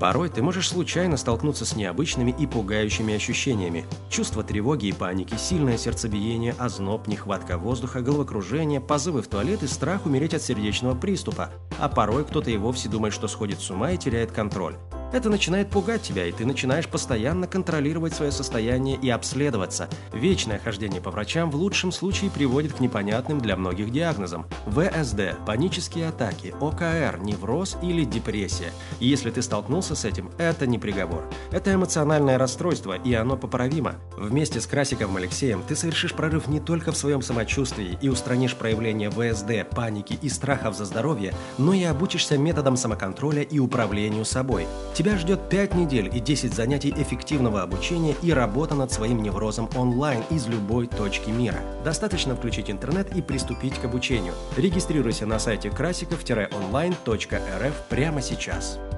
Порой ты можешь случайно столкнуться с необычными и пугающими ощущениями. Чувство тревоги и паники, сильное сердцебиение, озноб, нехватка воздуха, головокружение, позывы в туалет и страх умереть от сердечного приступа. А порой кто-то и вовсе думает, что сходит с ума и теряет контроль. Это начинает пугать тебя, и ты начинаешь постоянно контролировать свое состояние и обследоваться. Вечное хождение по врачам в лучшем случае приводит к непонятным для многих диагнозам. ВСД, панические атаки, ОКР, невроз или депрессия. И если ты столкнулся с этим, это не приговор. Это эмоциональное расстройство, и оно поправимо. Вместе с Красиковым Алексеем ты совершишь прорыв не только в своем самочувствии и устранишь проявления ВСД, паники и страхов за здоровье, но и обучишься методам самоконтроля и управлению собой. Тебя ждет 5 недель и 10 занятий эффективного обучения и работа над своим неврозом онлайн из любой точки мира. Достаточно включить интернет и приступить к обучению. Регистрируйся на сайте krasikov-online.rf прямо сейчас.